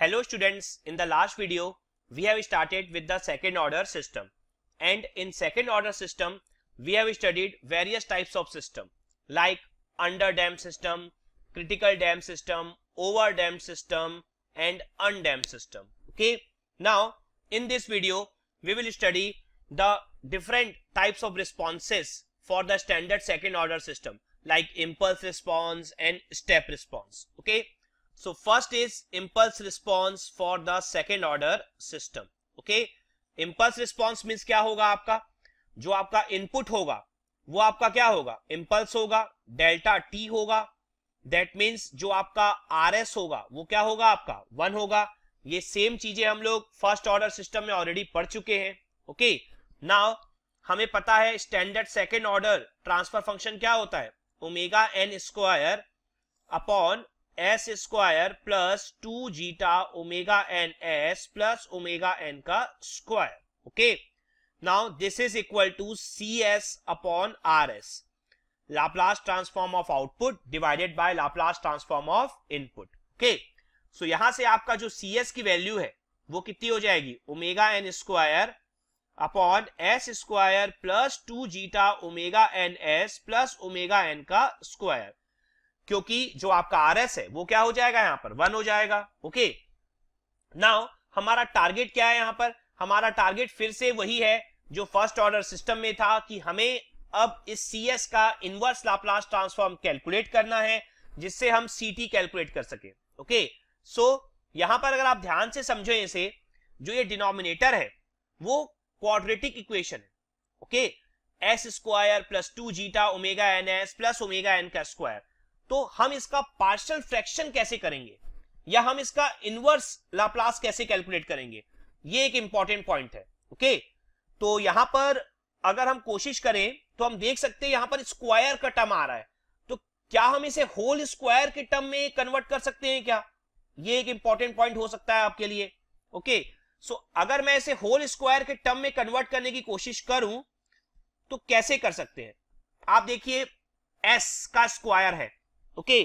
Hello students, in the last video we have started with the second order system, and in second order system we have studied various types of system like under damped system, critical damped system, over damped system and undamped system. Okay, now in this video we will study the different types of responses for the standard second order system like impulse response and step response. Okay, so first is impulse response for the second order system. Okay, impulse response means क्या होगा, आपका जो आपका input होगा वो आपका क्या होगा, इम्पल्स होगा, डेल्टा टी होगा, दैट मीन्स जो आपका आर एस होगा वो क्या होगा, आपका 1 होगा. ये सेम चीजें हम लोग फर्स्ट ऑर्डर सिस्टम में ऑलरेडी पढ़ चुके हैं. ओके, नाउ हमें पता है standard second order transfer function क्या होता है, omega N square upon S square plus 2 zeta omega N S plus omega N का square. Okay, now this is equal to C S upon R S, Laplace transform of output divided by Laplace transform of input. Okay, so यहां से आपका जो C S की value है वो कितनी हो जाएगी, omega N square upon S square plus 2 zeta omega N S plus omega N का स्क्वायर, क्योंकि जो आपका आर एस है वो क्या हो जाएगा, यहां पर 1 हो जाएगा. ओके, नाउ हमारा टारगेट क्या है, यहां पर हमारा टारगेट फिर से वही है जो फर्स्ट ऑर्डर सिस्टम में था कि हमें अब इस सी एस का इनवर्स लाप्लास ट्रांसफॉर्म कैलकुलेट करना है जिससे हम सी टी कैलकुलेट कर सके. ओके, सो यहां पर अगर आप ध्यान से समझो इसे, जो ये डिनोमिनेटर है वो क्वाड्रेटिक इक्वेशन है. Okay, S square plus 2 zeta omega N S plus omega N का स्क्वायर, तो हम इसका पार्शियल फ्रैक्शन कैसे करेंगे या हम इसका इनवर्स लाप्लास कैसे कैलकुलेट करेंगे, ये एक इंपॉर्टेंट पॉइंट है. ओके, तो यहां पर अगर हम कोशिश करें तो हम देख सकते हैं यहां पर स्क्वायर का टर्म आ रहा है, तो क्या हम इसे होल स्क्वायर के टर्म में कन्वर्ट कर सकते हैं क्या, ये एक इंपॉर्टेंट पॉइंट हो सकता है आपके लिए. ओके, सो अगर मैं इसे होल स्क्वायर के टर्म में कन्वर्ट करने की कोशिश करूं तो कैसे कर सकते हैं, आप देखिए एस का स्क्वायर है. ओके,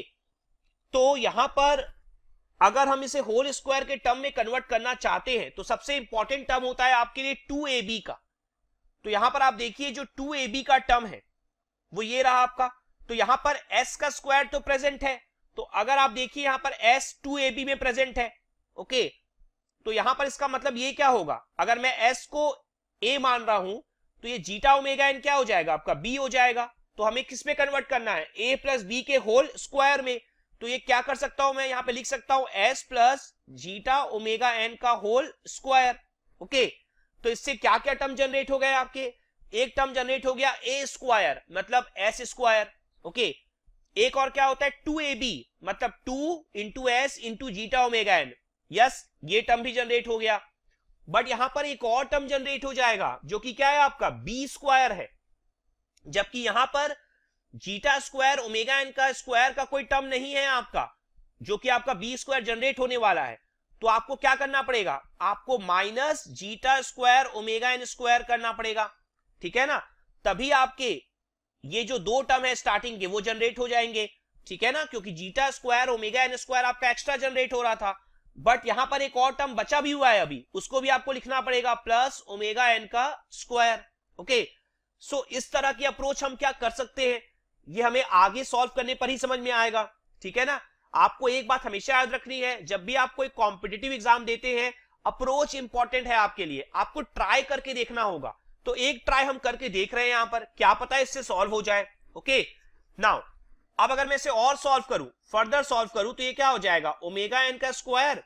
तो यहां पर अगर हम इसे होल स्क्वायर के टर्म में कन्वर्ट करना चाहते हैं तो सबसे इंपॉर्टेंट टर्म होता है आपके लिए 2ab का. तो यहां पर आप देखिए जो 2ab का टर्म है वो ये रहा आपका, तो यहां पर s का स्क्वायर तो प्रेजेंट है, तो अगर आप देखिए यहां पर s 2ab में प्रेजेंट है. ओके, तो यहां पर इसका मतलब ये क्या होगा, अगर मैं s को a मान रहा हूं तो ये जीटा ओमेगा एन क्या हो जाएगा, आपका b हो जाएगा. तो हमें किस में कन्वर्ट करना है, a प्लस बी के होल स्क्वायर में. तो ये क्या कर सकता हूं, मैं यहां पे लिख सकता हूं s plus zeta omega N का होल स्क्वायर. ओके, तो इससे क्या क्या टर्म जनरेट हो गए आपके, एक टर्म जनरेट हो गया a स्क्वायर मतलब s स्क्वायर. ओके, एक और क्या होता है 2ab मतलब 2 into S into zeta omega N, yes ये टर्म भी जनरेट हो गया. बट यहां पर एक और टर्म जनरेट हो जाएगा जो कि क्या है, आपका b स्क्वायर है, जबकि यहां पर जीटा स्क्वायर ओमेगा एन का स्क्वायर का कोई टर्म नहीं है आपका, जो कि आपका बी स्क्वायर जनरेट होने वाला है. तो आपको क्या करना पड़ेगा, आपको minus zeta square omega N square करना पड़ेगा. ठीक है ना, तभी आपके ये जो दो टर्म है स्टार्टिंग के वो जनरेट हो जाएंगे. ठीक है ना, क्योंकि zeta square omega N square आपका एक्स्ट्रा जनरेट हो रहा था, बट यहां पर एक और टर्म बचा भी हुआ है अभी, उसको भी आपको लिखना पड़ेगा प्लस ओमेगा एन का स्क्वायर. ओके, सो इस तरह की अप्रोच हम क्या कर सकते हैं, ये हमें आगे सॉल्व करने पर ही समझ में आएगा. ठीक है ना, आपको एक बात हमेशा याद रखनी है, जब भी आप कोई कॉम्पिटिटिव एग्जाम देते हैं अप्रोच इंपॉर्टेंट है आपके लिए, आपको ट्राई करके देखना होगा. तो एक ट्राई हम करके देख रहे हैं यहां पर, क्या पता है इससे सॉल्व हो जाए. ओके, नाउ अब अगर मैं इसे और सॉल्व करूं, फर्दर सॉल्व करूं, तो ये क्या हो जाएगा, ओमेगा एन का square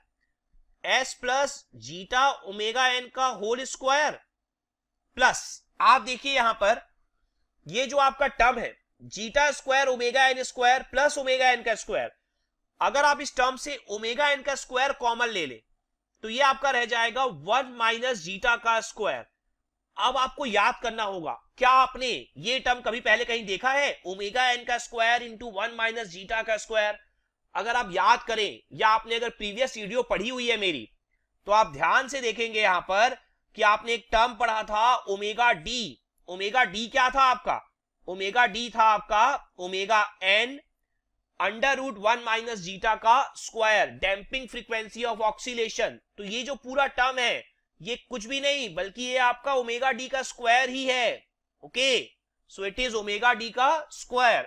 S plus zeta omega N का होल स्क्वायर प्लस, आप देखिए यहां पर ये जो आपका टर्म है zeta square omega N square plus omega N का स्क्वायर, अगर आप इस टर्म से ओमेगा एन का स्क्वायर कॉमन ले ले तो ये आपका रह जाएगा 1 माइनस जीटा का स्क्वायर. अब आपको याद करना होगा, क्या आपने ये टर्म कभी पहले कहीं देखा है, ओमेगा एन का स्क्वायर इंटू 1 माइनस जीटा का स्क्वायर. अगर आप याद करें या आपने अगर प्रीवियस वीडियो पढ़ी हुई है मेरी, तो आप ध्यान से देखेंगे यहां पर कि आपने एक टर्म पढ़ा था ओमेगा डी. ओमेगा डी क्या था आपका, ओमेगा डी था आपका omega N under root 1 minus zeta का square, damping frequency of oscillation. तो ये जो पूरा टर्म है ये कुछ भी नहीं बल्कि ये आपका ओमेगा डी का स्क्वायर ही है। Okay, so it is omega D का स्क्वायर।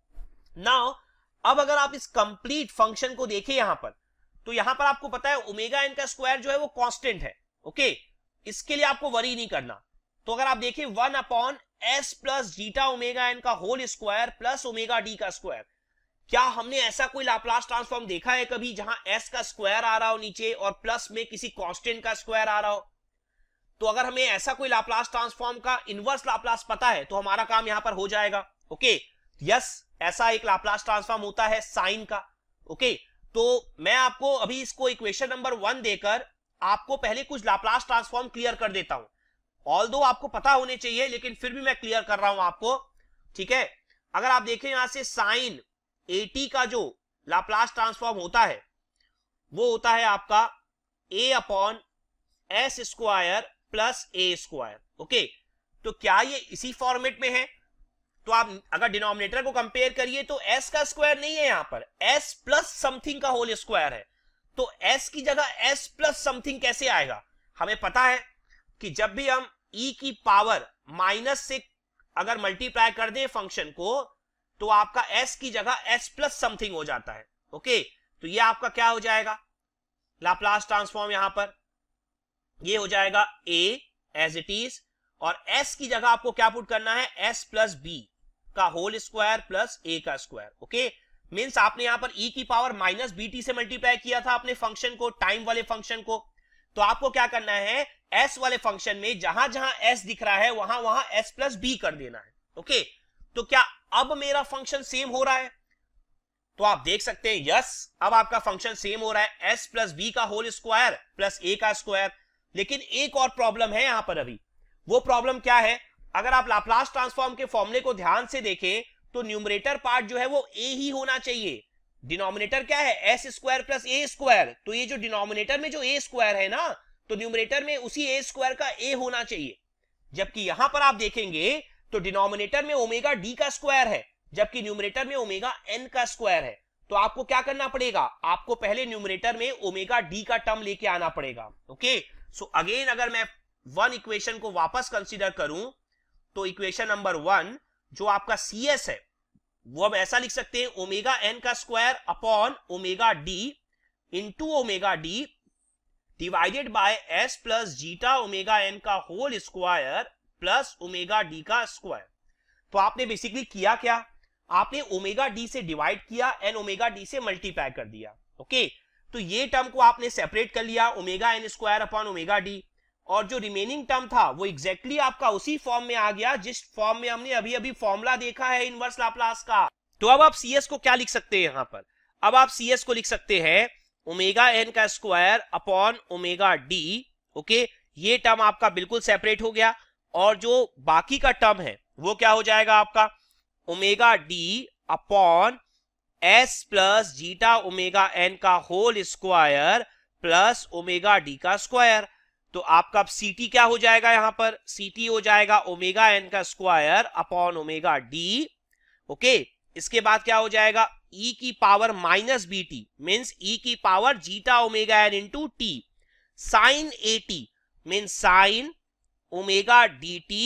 नाउ अब अगर आप इस कंप्लीट फंक्शन को देखें यहां पर, तो यहां पर आपको पता है ओमेगा एन का स्क्वायर जो है वो कांस्टेंट है। ओके, इसके लिए आपको वरी नहीं करना। तो अगर आप देखें 1 upon S plus zeta omega N का whole square plus omega D का स्क्वायर, क्या हमने ऐसा कोई लाप्लास ट्रांसफॉर्म देखा है कभी जहां एस का स्क्वायर आ रहा हो नीचे और प्लस में किसी कांस्टेंट का स्क्वायर आ रहा हो? तो अगर हमें ऐसा कोई लाप्लास ट्रांसफॉर्म का इनवर्स लाप्लास पता है तो हमारा काम यहां पर हो जाएगा। ओके, यस, ऐसा एक लाप्लास ट्रांसफॉर्म होता है साइन का। ओके, तो मैं आपको अभी इसको इक्वेशन नंबर 1 देकर आपको पहले कुछ लाप्लास ट्रांसफॉर्म क्लियर कर देता हूं। ऑल्दो आपको पता होने चाहिए लेकिन फिर भी मैं क्लियर कर रहा हूं आपको, ठीक है। अगर आप देखें यहां से साइन 80 का जो लाप्लास ट्रांसफॉर्म होता है वो होता है आपका a upon S square plus A square. Okay, तो क्या ये इसी फॉर्मेट में है? तो आप अगर डिनोमिनेटर को कंपेयर करिए तो s का स्क्वायर नहीं है, यहां पर s प्लस समथिंग का होल स्क्वायर है। तो s की जगह s प्लस समथिंग कैसे आएगा? हमें पता है कि जब भी हम e की पावर माइनस से अगर मल्टीप्लाई कर दें फंक्शन को तो आपका s की जगह s प्लस समथिंग हो जाता है। ओके, तो ये आपका क्या हो जाएगा लाप्लास ट्रांसफॉर्म? यहां पर ये हो जाएगा a एज इट इज, और s की जगह आपको क्या पुट करना है, s प्लस b का होल स्क्वायर प्लस a का स्क्वायर। ओके, मींस आपने यहां पर e की पावर माइनस bt से मल्टीप्लाई किया था अपने फंक्शन को, टाइम वाले फंक्शन को। तो आपको क्या करना है, s वाले फंक्शन में जहां जहां s दिख रहा है वहां वहां s प्लस b कर देना है। ओके, तो क्या अब मेरा फंक्शन सेम हो रहा है? तो आप देख सकते हैं यस, अब आपका फंक्शन सेम हो रहा है, s प्लस b का होल स्क्वायर प्लस a का स्क्वायर। लेकिन एक और प्रॉब्लम है यहां पर अभी। वो प्रॉब्लम क्या है? अगर आप लाप्लास ट्रांसफॉर्म के फॉर्मूले को ध्यान से देखें तो न्यूमरेटर पार्ट जो है वो a ही होना चाहिए। डिनोमिनेटर क्या है, S square plus A square. तो ये जो डिनोमिनेटर में जो a स्क्वायर है ना, तो न्यूमरेटर में उसी a स्क्वायर का a होना चाहिए। जबकि यहां पर आप देखेंगे तो डिनोमिनेटर में ओमेगा डी का स्क्वायर है जबकि न्यूमरेटर में ओमेगा एन का स्क्वायर है। तो आपको क्या करना पड़ेगा, आपको पहले न्यूमरेटर में ओमेगा डी का टर्म लेके आना पड़ेगा। ओके, सो अगेन अगर मैं 1 इक्वेशन को वापस कंसीडर करूं तो इक्वेशन नंबर 1 जो आपका CS है वो अब ऐसा लिख सकते हैं, ओमेगा एन का square upon omega D into omega D divided by S plus zeta omega N का whole square plus omega D का स्क्वायर। तो आपने बेसिकली किया क्या, आपने ओमेगा डी से डिवाइड किया एंड ओमेगा डी से मल्टीप्लाई कर दिया। ओके, तो ये टर्म को आपने सेपरेट कर लिया, omega N square upon omega D, और जो रिमेनिंग टर्म था वो एग्जैक्टली आपका उसी फॉर्म में आ गया जिस फॉर्म में हमने अभी अभी फॉर्मूला देखा है इनवर्स लाप्लास का। तो अब आप CS को क्या लिख सकते हैं यहां पर, अब आप CS को लिख सकते हैं ओमेगा एन का square upon omega D. Okay, ये टर्म आपका बिल्कुल सेपरेट हो गया, और जो बाकी का टर्म है वो क्या हो जाएगा आपका, omega D upon S plus zeta omega N का whole square plus omega D का स्क्वायर। तो आपका CT क्या हो जाएगा, यहां पर CT हो जाएगा ओमेगा एन का square upon omega D. Okay, इसके बाद क्या हो जाएगा, e की power minus BT means e की power zeta omega N into T, sine 80 means sine omega DT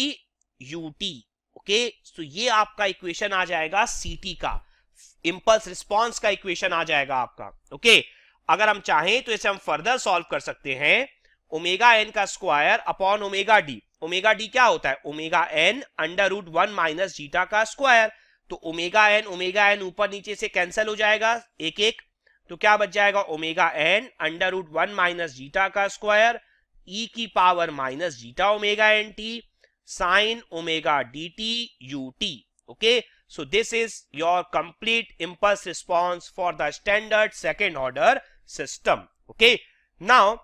UT। Okay, तो ये आपका इक्वेशन आ जाएगा CT का, इंपल्स रिस्पॉन्स का इक्वेशन आ जाएगा आपका। ओके, अगर हम चाहें तो इसे हम फर्दर सॉल्व कर सकते हैं, ओमेगा एन का square upon omega D. Omega D क्या होता है, omega N under root 1 minus zeta का स्क्वायर। तो ओमेगा एन ऊपर नीचे से कैंसिल हो जाएगा एक एक, तो क्या बच जाएगा, omega N under root 1 minus zeta का स्क्वायर e की power minus zeta omega N T sine omega D T U T. Okay, so this is your complete impulse response for the standard second order system. Okay, now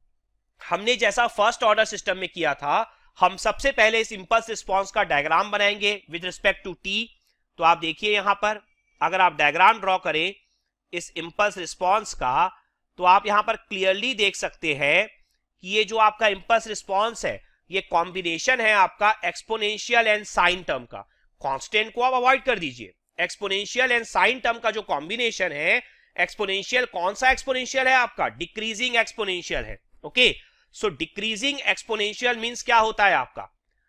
हमने जैसा first order system में किया था, हम सबसे पहले इस impulse response का डायग्राम बनाएंगे विद रिस्पेक्ट टू टी। तो आप देखिए यहां पर अगर आप डायग्राम ड्रॉ करें इस इंपल्स रिस्पॉन्स का, तो आप यहां पर क्लियरली देख सकते हैं कि ये जो आपका इंपल्स रिस्पॉन्स है ये कॉम्बिनेशन है आपका एक्सपोनेंशियल एंड साइन टर्म का। कांस्टेंट को आप अवॉइड कर दीजिए, एक्सपोनेंशियल एंड साइन टर्म का जो कॉम्बिनेशन है, एक्सपोनेंशियल कौन सा एक्सपोनेंशियल है आपका? डिक्रीजिंग एक्सपोनेंशियल है। Okay, so decreasing exponential means क्या होता है आपका?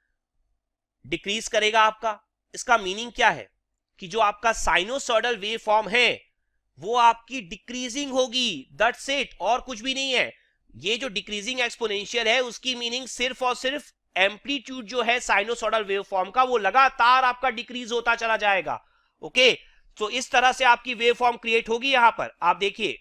डिक्रीज करेगा आपका। इसका मीनिंग क्या है कि जो आपका साइनोसॉइडल वेव फॉर्म है वो आपकी डिक्रीजिंग होगी, दैट्स इट, और कुछ भी नहीं है। ये जो डिक्रीजिंग एक्सपोनेंशियल है उसकी मीनिंग सिर्फ और सिर्फ एम्पलीट्यूड जो है साइनोसॉइडल वेव फॉर्म का वो लगातार आपका डिक्रीज होता चला जाएगा। ओके, तो इस तरह से आपकी वेव फॉर्म क्रिएट होगी। यहां पर आप देखिए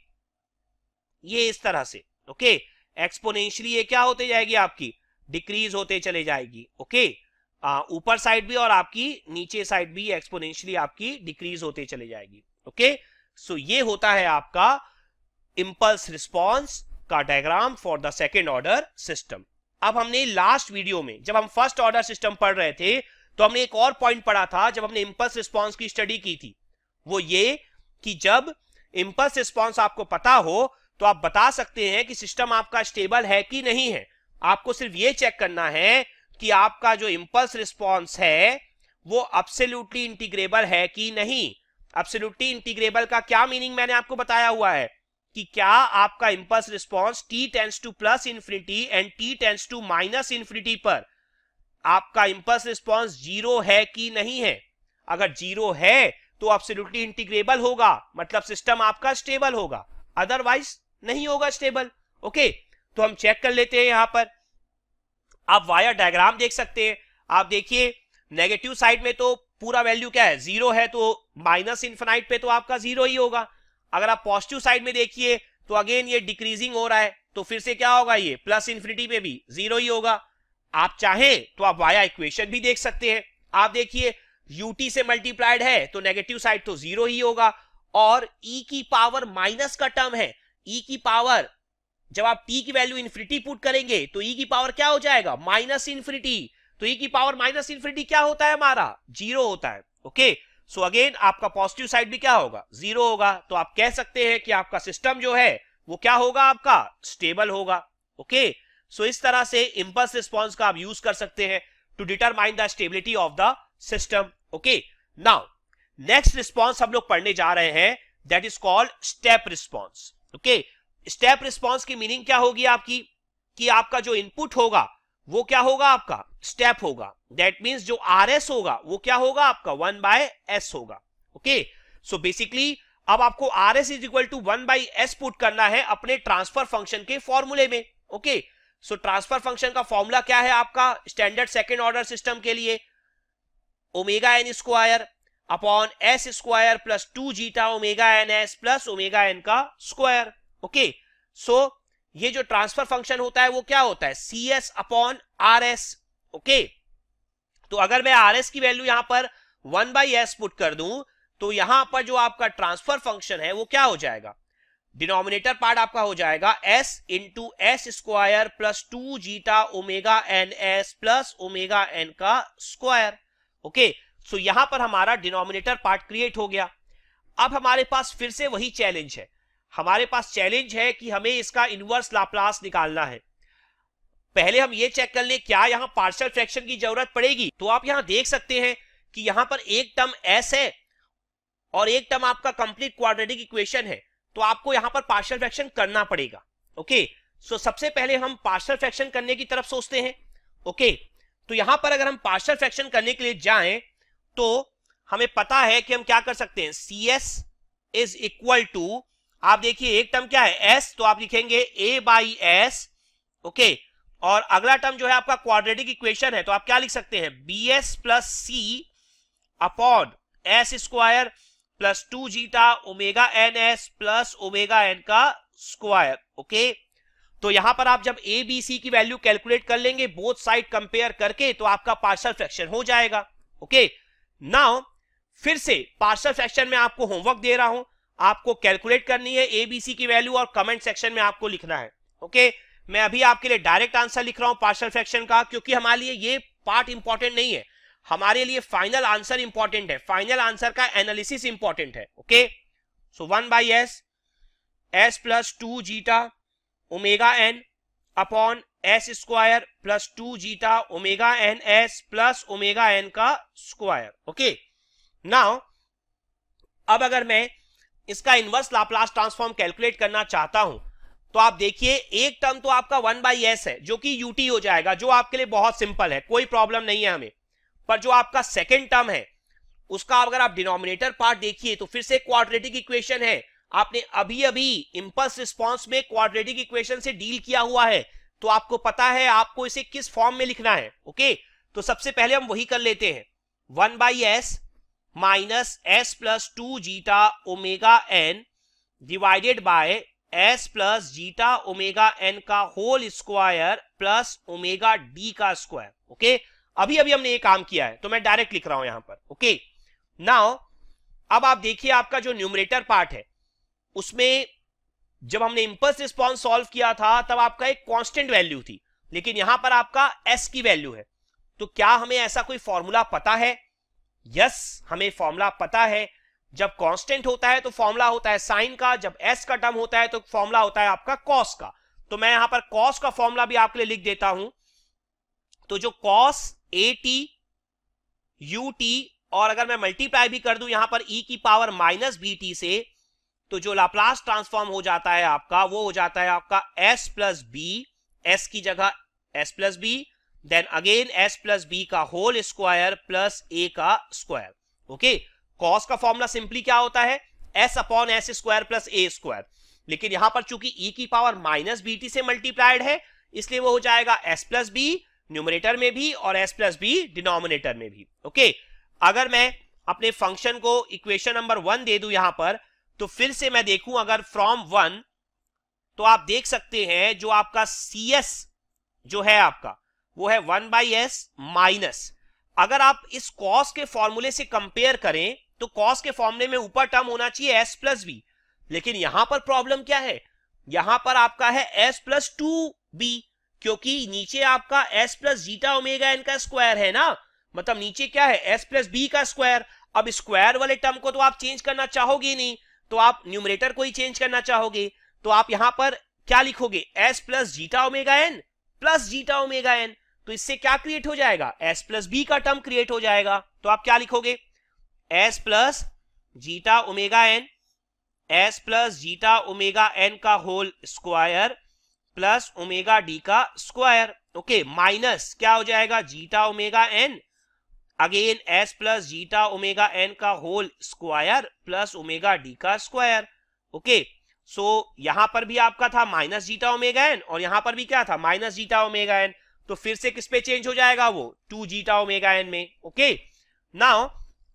ये इस तरह से, ओके, एक्सपोनेंशियली ये क्या होते जाएगी आपकी? डिक्रीज होते चले जाएगी। ओके, ऊपर साइड भी और आपकी नीचे साइड भी एक्सपोनेंशियली आपकी डिक्रीज होते चले जाएगी। ओके, सो ये होता है आपका इंपल्स रिस्पॉन्स का diagram for the second order system. अब हमने लास्ट वीडियो में जब हम फर्स्ट ऑर्डर सिस्टम पढ़ रहे थे तो हमने एक और पॉइंट पढ़ा था जब हमने इंपल्स रिस्पॉन्स की स्टडी की थी, वो ये कि जब इंपल्स रिस्पॉन्स आपको पता हो तो आप बता सकते हैं कि सिस्टम आपका स्टेबल है कि नहीं है। आपको सिर्फ ये चेक करना है कि आपका जो इंपल्स रिस्पॉन्स है वो एब्सोल्युटली इंटीग्रेबल है कि नहीं। एब्सोल्युटली इंटीग्रेबल का क्या मीनिंग मैंने आपको बताया हुआ है कि क्या आपका impulse response t tends to plus infinity and t tends to minus infinity पर आपका इंपल्स रिस्पॉन्स जीरो है कि नहीं है। अगर जीरो है तो एब्सोल्युटली इंटीग्रेबल होगा, मतलब सिस्टम आपका स्टेबल होगा, अदरवाइज नहीं होगा स्टेबल। ओके, तो हम चेक कर लेते हैं। यहां पर आप वायर डायग्राम देख सकते हैं। आप देखिए नेगेटिव साइड में तो पूरा वैल्यू क्या है? जीरो है, तो माइनस इन्फिनाइट पे तो आपका जीरो ही होगा। अगर आप पॉजिटिव साइड में देखिए तो अगेन ये डिक्रीजिंग हो रहा है, तो फिर से क्या होगा? ये प्लस इंफिनिटी पे भी जीरो ही होगा। आप चाहें तो आप वाया इक्वेशन भी देख सकते हैं। आप देखिए ut से मल्टीप्लाइड है तो नेगेटिव साइड तो जीरो ही होगा, और e की पावर माइनस का टर्म है। e की पावर जब आप t की वैल्यू इंफिनिटी पुट करेंगे तो e की पावर क्या हो जाएगा? Minus infinity. तो e की पावर माइनस इंफिनिटी क्या होता है? हमारा जीरो होता है। ओके, सो अगेन आपका पॉजिटिव साइड भी क्या होगा? जीरो होगा। तो आप कह सकते हैं कि आपका सिस्टम जो है वो क्या होगा? आपका स्टेबल होगा। ओके, सो इस तरह से इंपल्स रिस्पॉन्स का आप यूज कर सकते हैं to determine the stability of the system. Okay, now next response हम लोग पढ़ने जा रहे हैं, that is called step response. Okay, step response की मीनिंग क्या होगी आपकी? कि आपका जो इनपुट होगा वो क्या होगा? आपका स्टेप होगा। दैट मींस जो RS होगा वो क्या होगा? आपका 1/s होगा। ओके, सो बेसिकली अब आपको RS is equal to 1/s put करना है अपने ट्रांसफर फंक्शन के फॉर्मूले में। ओके, सो ट्रांसफर फंक्शन का फॉर्मूला क्या है आपका स्टैंडर्ड सेकेंड ऑर्डर सिस्टम के लिए? Omega N square upon S square plus 2 zeta omega N S plus omega N का स्क्वायर। ओके, सो ये जो ट्रांसफर फंक्शन होता है वो क्या होता है? CS upon RS। ओके, तो अगर मैं RS की वैल्यू यहां पर 1/s पुट कर दूं तो यहां पर जो आपका ट्रांसफर फंक्शन है वो क्या हो जाएगा? डिनोमिनेटर पार्ट आपका हो जाएगा s into S square plus 2 zeta omega N S plus omega N का स्क्वायर। ओके, सो यहां पर हमारा डिनोमिनेटर पार्ट क्रिएट हो गया। अब हमारे पास फिर से वही चैलेंज है। हमारे पास चैलेंज है कि हमें इसका इनवर्स लाप्लास निकालना है। पहले हम ये चेक कर ले क्या यहां पार्शियल फ्रैक्शन की जरूरत पड़ेगी। तो आप यहां देख सकते हैं कि यहां पर एक टर्म s है और एक टर्म आपका कंप्लीट क्वाड्रेटिक इक्वेशन है, तो आपको यहां पर पार्शियल फ्रैक्शन करना पड़ेगा। ओके, सो सबसे पहले हम पार्शियल फ्रैक्शन करने की तरफ सोचते हैं। ओके, तो यहां पर अगर हम पार्शियल फ्रैक्शन करने के लिए जाएं तो हमें पता है कि हम क्या कर सकते हैं? CS इज इक्वल टू, आप देखिए एक टर्म क्या है? s, तो आप लिखेंगे a/s। ओके, और अगला टर्म जो है आपका क्वाड्रेटिक इक्वेशन है, तो आप क्या लिख सकते हैं? bs plus c upon S square plus 2 zeta omega N S plus omega N का स्क्वायर। ओके, तो यहां पर आप जब a b c की वैल्यू कैलकुलेट कर लेंगे बोथ साइड कंपेयर करके तो आपका पार्शियल फ्रैक्शन हो जाएगा। ओके, नाउ फिर से पार्शियल फ्रैक्शन में आपको होमवर्क दे रहा हूं, आपको कैलकुलेट करनी है a b c की वैल्यू और कमेंट सेक्शन में आपको लिखना है। ओके, मैं अभी आपके लिए डायरेक्ट आंसर लिख रहा हूं पार्शियल फ्रैक्शन का, क्योंकि हमारे लिए ये पार्ट इंपॉर्टेंट नहीं है, हमारे लिए फाइनल आंसर इंपॉर्टेंट है, फाइनल आंसर का एनालिसिस इंपॉर्टेंट है। Okay, so 1/s s plus 2 zeta omega n upon S square plus 2 zeta omega N S plus omega N का स्क्वायर। ओके, नाउ अब अगर मैं इसका इनवर्स लाप्लास ट्रांसफॉर्म कैलकुलेट करना चाहता हूं तो आप देखिए एक टर्म तो आपका 1/s है जो कि ut हो जाएगा, जो आपके लिए बहुत सिंपल है, कोई प्रॉब्लम नहीं है हमें। पर जो आपका सेकेंड टर्म है उसका अगर आप डिनोमिनेटर पार्ट देखिए तो फिर से क्वाड्रेटिक इक्वेशन है। आपने अभी अभी इंपल्स रिस्पॉन्स में क्वाड्रेटिक इक्वेशन से डील किया हुआ है, तो आपको पता है आपको इसे किस फॉर्म में लिखना है। ओके, तो सबसे पहले हम वही कर लेते हैं, 1/s minus s plus 2 zeta omega n divided by s plus zeta omega n का whole square plus omega d का स्क्वायर। ओके, अभी अभी हमने ये काम किया है तो मैं डायरेक्ट लिख रहा हूं यहां पर। ओके, नाउ अब आप देखिए आपका जो न्यूमरेटर पार्ट है उसमें जब हमने इंपल्स रिस्पॉन्स सॉल्व किया था तब आपका एक कांस्टेंट वैल्यू थी, लेकिन यहां पर आपका s की वैल्यू है। तो क्या हमें ऐसा कोई फॉर्मूला पता है? यस, हमें फॉर्मूला पता है। जब कांस्टेंट होता है तो फॉर्मूला होता है साइन का, जब s का टर्म होता है तो फॉर्मूला होता है आपका कॉस का। तो मैं यहां पर कॉस का फॉर्मूला भी आपके लिए लिख देता हूं। तो जो कॉस at ut और अगर मैं मल्टीप्लाई भी कर दूं यहां पर e की पावर माइनस bt से, तो जो लाप्लास ट्रांसफॉर्म हो जाता है आपका वो हो जाता है आपका s प्लस बी, s की जगह s plus b, then again s plus b का होल स्क्वायर प्लस a का स्क्वायर। ओके, कॉस का फॉर्मूला सिंपली क्या होता है, s upon S square plus a square, लेकिन यहां पर चूंकि e की पावर माइनस bt से मल्टीप्लाइड है इसलिए वो हो जाएगा s प्लस बी न्यूमरेटर में भी और s प्लस बी डिनोमिनेटर में भी। ओके, अगर मैं अपने फंक्शन को इक्वेशन नंबर 1 दे दूं यहां पर, तो फिर से मैं देखूं अगर फ्रॉम 1, तो आप देख सकते हैं जो आपका cs जो है आपका वो है 1/s माइनस, अगर आप इस cos के फॉर्मूले से कंपेयर करें तो cos के फॉर्मूले में ऊपर टर्म होना चाहिए s प्लस बी, लेकिन यहां पर प्रॉब्लम क्या है, यहां पर आपका है s प्लस 2b, क्योंकि नीचे आपका s plus zeta omega n का स्क्वायर है ना, मतलब नीचे क्या है s प्लस बी का स्क्वायर। अब स्क्वायर वाले टर्म को तो आप चेंज करना चाहोगे नहीं, तो आप न्यूमरेटर को ही चेंज करना चाहोगे, तो आप यहां पर क्या लिखोगे, s plus zeta omega n plus zeta omega n, तो इससे क्या क्रिएट हो जाएगा, s प्लस बी का टर्म क्रिएट हो जाएगा। तो आप क्या लिखोगे, s plus zeta omega n, s plus zeta omega n का whole square plus omega D का स्क्वायर। ओके, माइनस क्या हो जाएगा, zeta omega n again s plus zeta omega n का whole square plus omega D का square. Okay, so यहां पर भी आपका था माइनस जीटा ओमेगा n और यहां पर भी क्या था, माइनस जीटा ओमेगा n, तो फिर से किस पे चेंज हो जाएगा, वो 2 जीटा ओमेगा n में। ओके, नाउ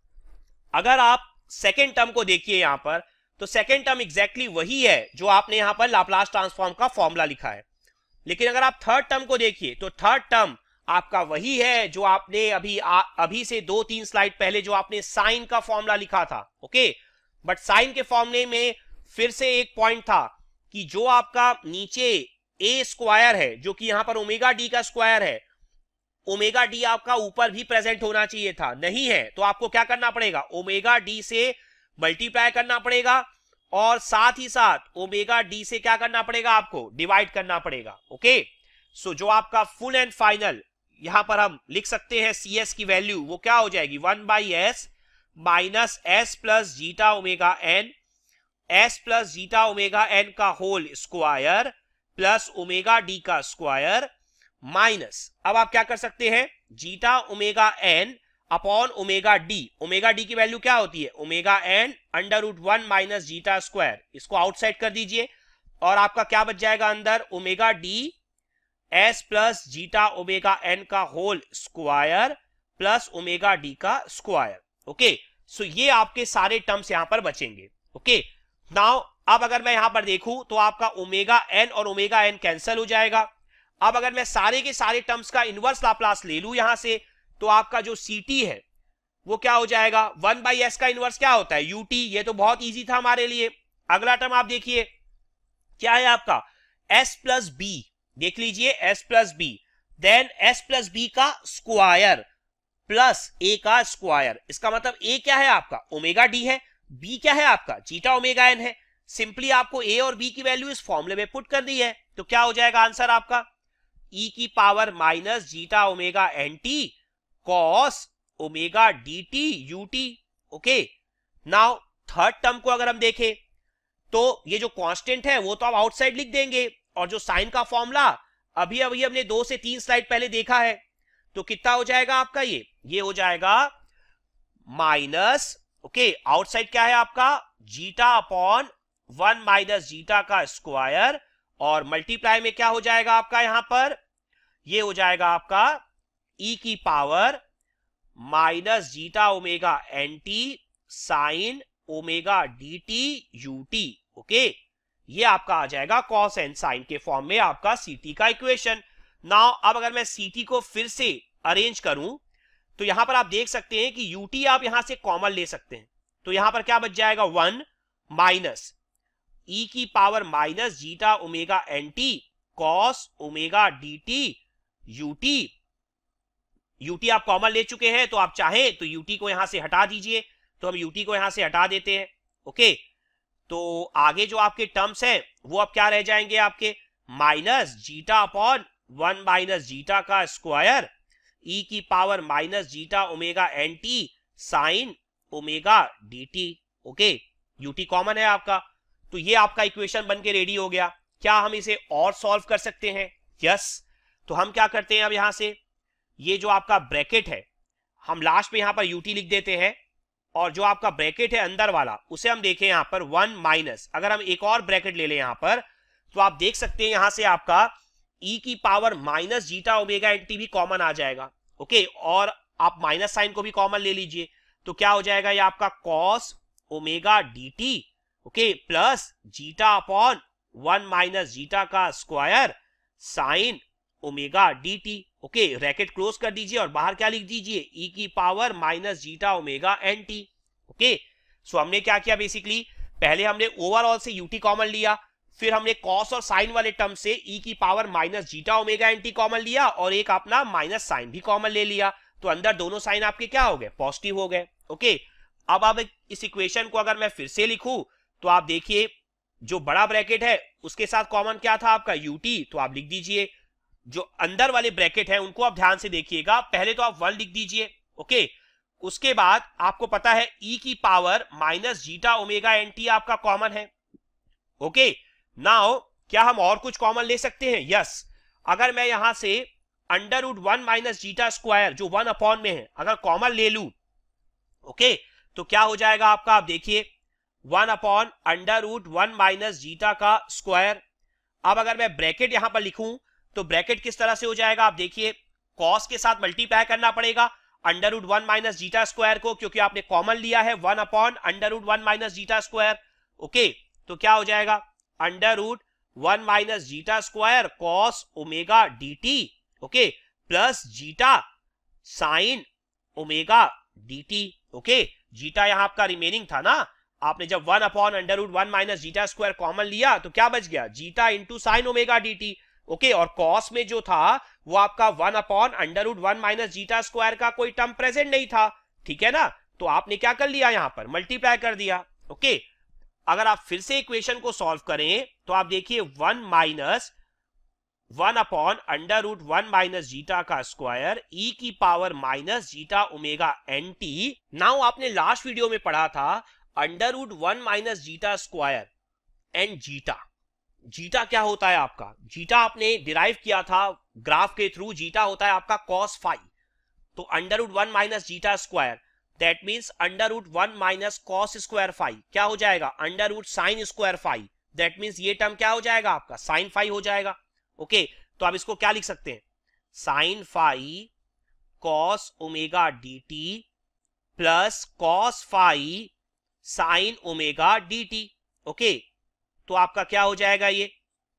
अगर आप सेकेंड टर्म को देखिए यहां पर, तो सेकेंड टर्म एग्जैक्टली वही है जो आपने यहां पर लाप्लास ट्रांसफॉर्म का फॉर्मूला लिखा है, लेकिन अगर आप थर्ड टर्म को देखिए तो थर्ड टर्म आपका वही है जो आपने अभी से 2-3 स्लाइड पहले जो आपने साइन का फॉर्मूला लिखा था। ओके, बट साइन के फॉर्मूले में फिर से एक पॉइंट था कि जो आपका नीचे a स्क्वायर है जो कि यहां पर ओमेगा डी का स्क्वायर है, ओमेगा डी आपका ऊपर भी प्रेजेंट होना चाहिए था, नहीं है, तो आपको क्या करना पड़ेगा, ओमेगा डी से मल्टीप्लाई करना पड़ेगा और साथ ही साथ ओमेगा डी से क्या करना पड़ेगा, आपको डिवाइड करना पड़ेगा। ओके, सो जो आपका फुल एंड फाइनल यहां पर हम लिख सकते हैं cs की वैल्यू वो क्या हो जाएगी, 1/s minus s plus zeta omega n, s plus zeta omega n का whole square plus omega D का स्क्वायर माइनस, अब आप क्या कर सकते हैं, zeta omega n upon omega d की वैल्यू क्या होती है, omega n under root 1 minus zeta square, इसको आउटसाइड कर दीजिए और आपका क्या बच जाएगा अंदर, omega d s plus zeta omega n का whole square plus omega D का स्क्वायर। ओके, सो ये आपके सारे टर्म्स यहां पर बचेंगे। ओके, नाउ अब अगर मैं यहां पर देखूं तो आपका ओमेगा n और ओमेगा n कैंसिल हो जाएगा। अब अगर मैं सारे के सारे टर्म्स का इनवर्स लाप्लास ले लूं यहां से, तो आपका जो ct है वो क्या हो जाएगा, 1/s का इनवर्स क्या होता है, ut, ये तो बहुत इजी था हमारे लिए। अगला टर्म आप देखिए क्या है आपका, s प्लस बी, देख लीजिए s plus b, then s plus b का स्क्वायर प्लस a का स्क्वायर, इसका मतलब a क्या है आपका, ओमेगा डी है, b क्या है आपका, जीटा ओमेगा n है। सिंपली आपको a और b की वैल्यू इस फॉर्मूले में पुट कर दी है, तो क्या हो जाएगा आंसर आपका, e की power minus zeta omega N t cos omega D T U T. Okay, now third term को अगर हम देखें तो ये जो कांस्टेंट है वो तो आप आउटसाइड लिख देंगे, और जो साइन का फॉर्मूला अभी अभी हमने 2 से 3 स्लाइड पहले देखा है, तो कितना हो जाएगा आपका, ये हो जाएगा माइनस, ओके, आउटसाइड क्या है आपका, जीटा अपॉन 1 माइनस जीटा का स्क्वायर, और मल्टीप्लाई में क्या हो जाएगा आपका, यहां पर ये हो जाएगा आपका ई की power minus zeta omega N T sine omega D T U T, okay, ये आपका आ जाएगा कॉस एंड साइन के फॉर्म में आपका सीटी का इक्वेशन। नाउ अब अगर मैं सीटी को फिर से अरेंज करूं तो यहां पर आप देख सकते हैं कि यूटी आप यहां से कॉमन ले सकते हैं, तो यहां पर क्या बच जाएगा, 1 माइनस ई की power minus zeta omega N t cos omega D t u t, u t आप कॉमन ले चुके हैं, तो आप चाहें तो यूटी को यहां से हटा दीजिए, तो हम यूटी को यहां से हटा देते हैं, ओके। तो आगे जो आपके टर्म्स हैं वो अब क्या रह जाएंगे आपके, minus zeta upon 1 minus zeta का स्क्वायर ई की power minus zeta omega N T sine omega D t, okay, u t common है आपका, तो ये आपका इक्वेशन बन के रेडी हो गया। क्या हम इसे और सॉल्व कर सकते हैं, यस। तो हम क्या करते हैं, अब यहां से ये जो आपका ब्रैकेट है हम लास्ट में यहां पर यूटी लिख देते हैं, और जो आपका ब्रैकेट है अंदर वाला उसे हम देखें यहां पर 1 माइनस, अगर हम एक और ब्रैकेट ले लें यहां पर, तो आप देख सकते हैं यहां से आपका ई की power minus zeta omega N t भी कॉमन आ जाएगा, ओके, और आप माइनस साइन को भी कॉमन ले लीजिए, तो क्या हो जाएगा, ये आपका cos omega D t, okay, plus zeta upon 1 minus zeta का square sine omega D t, okay, bracket close कर दीजिए और बाहर क्या लिख दीजिए, ई की power minus zeta omega N t, okay. So हमने क्या किया, बेसिकली पहले हमने ओवरऑल से यूटी कॉमन लिया, फिर हमने कॉस और साइन वाले टर्म से ई की power minus zeta omega N t common लिया, और एक अपना माइनस साइन भी कॉमन ले लिया, तो अंदर दोनों साइन आपके क्या हो गए, पॉजिटिव हो गए, ओके। अब इस इक्वेशन को अगर मैं फिर से लिखूं तो आप देखिए जो बड़ा ब्रैकेट है उसके साथ कॉमन क्या था आपका, यूटी, तो आप लिख दीजिए, जो अंदर वाले ब्रैकेट है उनको आप ध्यान से देखिएगा, पहले तो आप 1 लिख दीजिए, ओके, उसके बाद आपको पता है ई की power minus zeta omega N t आपका कॉमन है, ओके। नाउ क्या हम और कुछ कॉमन ले सकते हैं, यस। अगर मैं यहां से under root 1 minus zeta square जो 1 अपॉन में है अगर कॉमन ले लूं, ओके, तो क्या हो जाएगा आपका, आप देखिए 1 upon under root 1 minus zeta का स्क्वायर। अब अगर मैं ब्रैकेट यहां पर लिखूं तो ब्रैकेट किस तरह से हो जाएगा, आप देखिए कॉस के साथ मल्टीप्लाई करना पड़ेगा under root 1 minus zeta square को, क्योंकि आपने कॉमन लिया है 1 upon under root 1 minus zeta square, okay. तो क्या हो जाएगा, under root 1 minus zeta square cos omega D t, okay, plus zeta sine omega D t, okay. Zeta यहां आपका रिमेनिंग था ना, आपने जब 1 upon under root 1 minus zeta square common लिया तो क्या बच गया, zeta into sine omega D t, okay, और कॉस में जो था वो आपका 1 upon under root 1 minus zeta square का कोई टर्म प्रेजेंट नहीं था, ठीक है ना, तो आपने क्या कर लिया, यहां पर मल्टीप्लाई कर दिया, ओके। अगर आप फिर से इक्वेशन को सॉल्व करें तो आप देखिए 1 minus 1 upon under root 1 minus zeta का स्क्वायर ई की power minus zeta omega N t. Now आपने लास्ट वीडियो में पढ़ा था under root 1 minus zeta square and zeta, zeta क्या होता है आपका, जीटा आपने डिराइव किया था ग्राफ के थ्रू, जीटा होता है आपका कॉस फाई, तो under root 1 minus zeta square that means under root 1 minus cos square phi क्या हो जाएगा, under root sine square phi, that means ये टर्म क्या हो जाएगा आपका, साइन फाई हो जाएगा, ओके। तो आप इसको क्या लिख सकते हैं, sine phi cos omega D t plus cos phi sine omega D t, okay. तो आपका क्या हो जाएगा, ये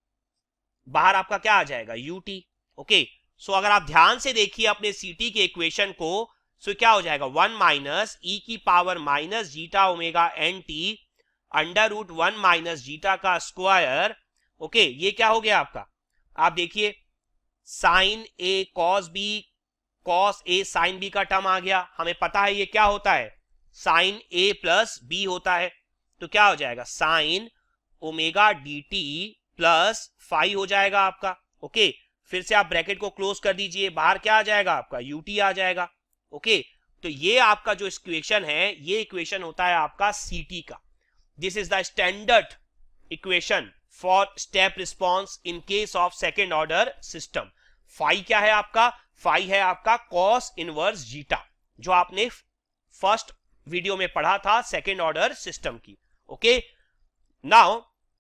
बाहर आपका क्या आ जाएगा, यूटी, ओके। सो अगर आप ध्यान से देखिए अपने सीटी के इक्वेशन को, सो क्या हो जाएगा 1 माइनस ई की power minus zeta omega N t under root 1 minus zeta का स्क्वायर, ओके। ये क्या हो गया आपका, आप देखिए sine a cos b, cos a sine b का टर्म आ गया, हमें पता है ये क्या होता है, साइन ए प्लस बी होता है, तो क्या हो जाएगा sine omega D t plus phi हो जाएगा आपका, ओके। फिर से आप ब्रैकेट को क्लोज कर दीजिए, बाहर क्या आ जाएगा आपका, यूटी आ जाएगा, ओके। तो ये आपका जो इक्वेशन है, ये इक्वेशन होता है आपका सीटी का. This is the standard equation for step response in case of second order system. Phi क्या है आपका? फाई है आपका कॉस इनवर्स जीटा, जो आपने फर्स्ट वीडियो में पढ़ा था सेकेंड ऑर्डर सिस्टम की. ओके, नाउ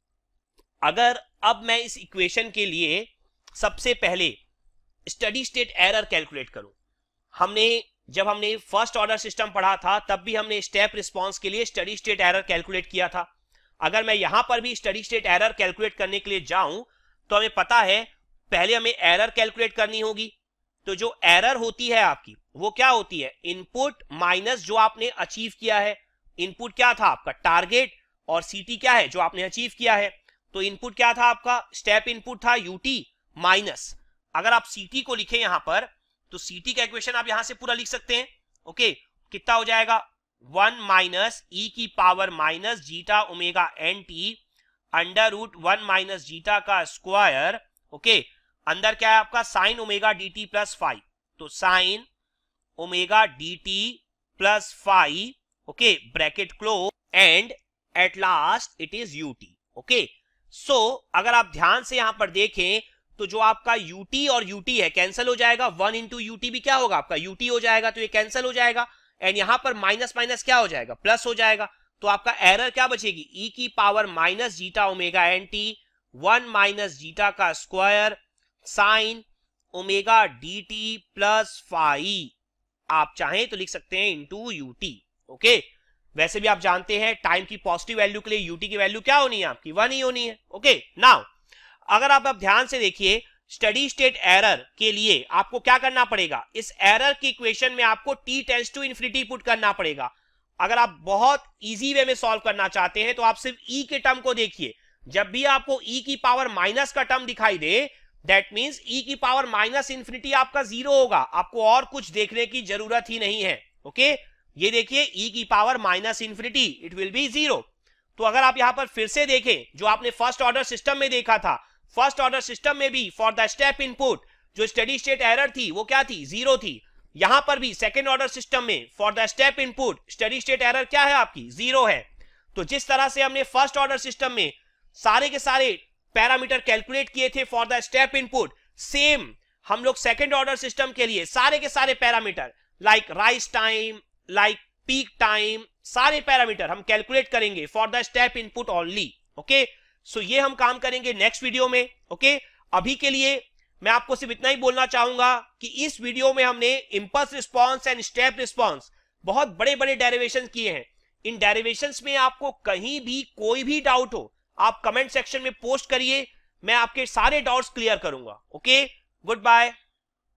अगर अब मैं इस इक्वेशन के लिए सबसे पहले स्टडी स्टेट एरर कैलकुलेट करूं. जब हमने फर्स्ट ऑर्डर सिस्टम पढ़ा था तब भी हमने स्टेप रिस्पॉन्स के लिए स्टडी स्टेट एरर कैलकुलेट किया था. अगर मैं यहां पर भी स्टडी स्टेट एरर कैलकुलेट करने के लिए जाऊं तो हमें पता है पहले हमें एरर कैलकुलेट करनी होगी. तो जो एरर होती है आपकी वो क्या होती है? इनपुट माइनस जो आपने अचीव किया है. इनपुट क्या था आपका? टारगेट. और सीटी क्या है? जो आपने अचीव किया है. तो इनपुट क्या था आपका? स्टेप इनपुट था यूटी माइनस. अगर आप सीटी को लिखें यहां पर तो सीटी का इक्वेशन आप यहां से पूरा लिख सकते हैं. ओके, कितना हो जाएगा? 1 माइनस ई की power minus zeta omega N t under root 1 minus zeta का स्क्वायर. ओके, अंदर क्या है आपका? Sine omega D t plus phi. तो sine omega D t plus phi. Okay, bracket close and at last it is u t. Okay, so अगर आप ध्यान से यहां पर देखें तो जो आपका यूटी और यूटी है कैंसिल हो जाएगा. 1 इंटू यूटी भी क्या होगा आपका? यूटी हो जाएगा. तो ये कैंसिल हो जाएगा एंड यहां पर माइनस माइनस क्या हो जाएगा? प्लस हो जाएगा. तो आपका एरर क्या बचेगी? ई की power minus zeta omega N t 1 minus zeta का square sine omega D t plus phi. आप चाहें तो लिख सकते हैं इंटू यूटी. ओके, वैसे भी आप जानते हैं टाइम की पॉजिटिव वैल्यू के लिए यूटी की वैल्यू क्या होनी है आपकी? 1 ही होनी है. ओके, नाउ अगर आप ध्यान से देखिए स्टडी स्टेट एरर के लिए आपको क्या करना पड़ेगा? इस एरर की इक्वेशन में आपको t tends to infinity put करना पड़ेगा. अगर आप बहुत इजी वे में सॉल्व करना चाहते हैं तो आप सिर्फ e के टर्म को देखिए. जब भी आपको e की पावर माइनस का टर्म दिखाई दे दैट मींस e की पावर माइनस इन्फिनिटी आपका 0 होगा. आपको और कुछ देखने की जरूरत ही नहीं है. ओके, ये देखिए e की power minus infinity it will be 0. तो अगर आप यहां पर फिर से देखें जो आपने फर्स्ट ऑर्डर सिस्टम में देखा था, फर्स्ट ऑर्डर सिस्टम में भी फॉर द स्टेप इनपुट जो स्टेडी स्टेट एरर थी वो क्या थी? 0 थी. यहां पर भी सेकेंड ऑर्डर सिस्टम में for the step input steady state error क्या है आपकी? 0 है. तो जिस तरह से हमने फर्स्ट ऑर्डर सिस्टम में सारे के सारे पैरामीटर कैलकुलेट किए थे for the step input, same हम लोग सेकेंड ऑर्डर सिस्टम के लिए सारे के सारे parameter like rise time, like peak time, सारे पैरामीटर हम कैलकुलेट करेंगे for the step input only. Okay, so ये हम काम करेंगे नेक्स्ट वीडियो में. ओके, अभी के लिए मैं आपको सिर्फ इतना ही बोलना चाहूंगा कि इस वीडियो में हमने impulse response and step response बहुत बड़े बड़े डेरिवेशन किए हैं. इन डेरिवेशंस में आपको कहीं भी कोई भी डाउट हो आप कमेंट सेक्शन में पोस्ट करिए, मैं आपके सारे डाउट्स क्लियर करूंगा. Okay, good bye.